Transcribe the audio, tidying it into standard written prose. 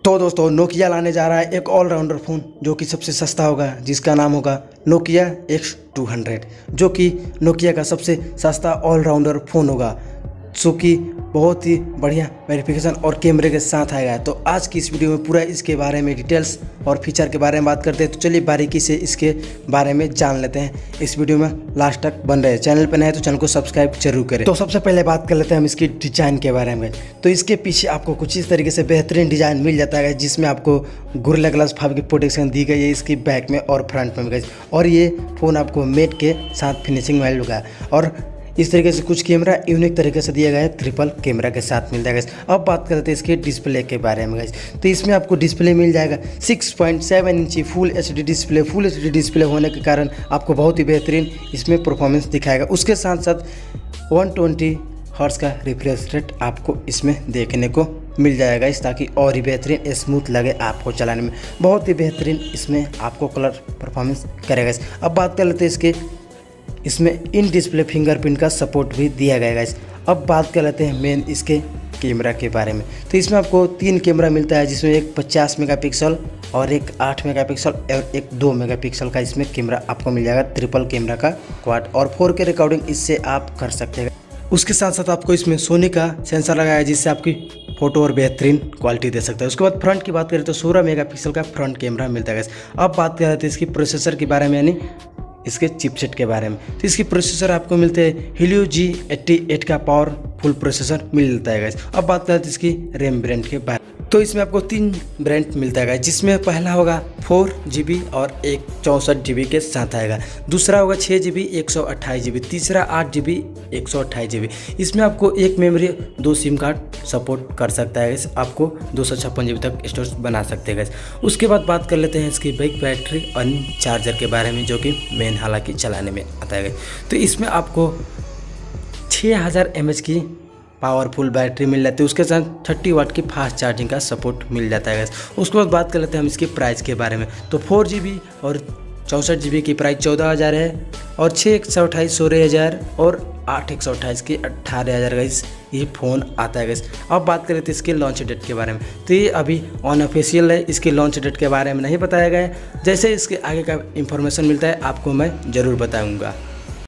तो दोस्तों नोकिया लाने जा रहा है एक ऑलराउंडर फ़ोन जो कि सबसे सस्ता होगा, जिसका नाम होगा नोकिया X200, जो कि नोकिया का सबसे सस्ता ऑलराउंडर फ़ोन होगा, जो कि बहुत ही बढ़िया वेरिफिकेशन और कैमरे के साथ आएगा। तो आज की इस वीडियो में पूरा इसके बारे में डिटेल्स और फीचर के बारे में बात करते हैं। तो चलिए बारीकी से इसके बारे में जान लेते हैं। इस वीडियो में लास्ट तक बन रहे। चैनल पर नए हैं तो चैनल को सब्सक्राइब जरूर करें। तो सबसे पहले बात कर लेते हैं हम इसकी डिज़ाइन के बारे में। तो इसके पीछे आपको कुछ इस तरीके से बेहतरीन डिज़ाइन मिल जाता है, जिसमें आपको गोरिल्ला ग्लास 5 की प्रोटेक्शन दी गई है इसकी बैक में और फ्रंट में भी। और ये फ़ोन आपको मेट के साथ फिनिशिंग वाइल होगा और इस तरीके से कुछ कैमरा यूनिक तरीके से दिया गया है, ट्रिपल कैमरा के साथ मिल जाएगा। अब बात करते हैं इसके डिस्प्ले के बारे में। तो इसमें आपको डिस्प्ले मिल जाएगा 6.7 inch full HD display. Full HD display होने के कारण आपको बहुत ही बेहतरीन इसमें परफॉर्मेंस दिखाएगा। उसके साथ साथ 120 हर्ट्ज का रिफ्रेश रेट आपको इसमें देखने को मिल जाएगा, ताकि और ही बेहतरीन स्मूथ लगे आपको चलाने में। बहुत ही बेहतरीन इसमें आपको कलर परफॉर्मेंस करेगा। अब बात कर लेते हैं इसमें इन डिस्प्ले फिंगरप्रिंट का सपोर्ट भी दिया गया है। अब बात कर लेते हैं मेन इसके कैमरा के बारे में। तो इसमें आपको 3 कैमरा मिलता है, जिसमें एक 50 मेगापिक्सल और एक 8 मेगापिक्सल और एक 2 मेगापिक्सल का इसमें कैमरा आपको मिल जाएगा, ट्रिपल कैमरा का क्वाड। और 4K रिकॉर्डिंग इससे आप कर सकते हैं। उसके साथ साथ आपको इसमें सोनी का सेंसर लगाया है, जिससे आपकी फ़ोटो और बेहतरीन क्वालिटी दे सकता है। उसके बाद फ्रंट की बात करें तो 16 मेगापिक्सल का फ्रंट कैमरा मिलता है। अब बात कर रहे थे इसकी प्रोसेसर के बारे में, यानी इसके चिपसेट के बारे में। तो इसकी प्रोसेसर आपको मिलते हैं Helio G88 का पावरफुल प्रोसेसर मिलता है। अब बात करते हैं इसकी रैम ब्रांड के बारे में। तो इसमें आपको 3 ब्रांड मिलता है, जिसमें पहला होगा 4GB और एक 64GB के साथ आएगा। दूसरा होगा 6GB 128GB, तीसरा 8GB 128GB। इसमें आपको एक मेमोरी 2 सिम कार्ड सपोर्ट कर सकता है। आपको 256GB तक स्टोरेज बना सकते हैं। उसके बाद बात कर लेते हैं इसकी बैक बैटरी और चार्जर के बारे में, जो कि मेन हालांकि चलाने में आता है। तो इसमें आपको 6000 mAh की पावरफुल बैटरी मिल जाती है। उसके साथ 30 वाट की फास्ट चार्जिंग का सपोर्ट मिल जाता है। उसके बाद बात कर लेते हैं हम इसके प्राइस के बारे में। तो 4GB और 64GB की प्राइस 14000 है, और 6 128 16,000 और 8 128 की 18,000 ये फ़ोन आता है। अब बात करें तो इसके लॉन्च डेट के बारे में। तो ये अभी अनऑफिशियल है, इसके लॉन्च डेट के बारे में नहीं बताया गया है। जैसे इसके आगे का इंफॉर्मेशन मिलता है आपको मैं ज़रूर बताऊँगा।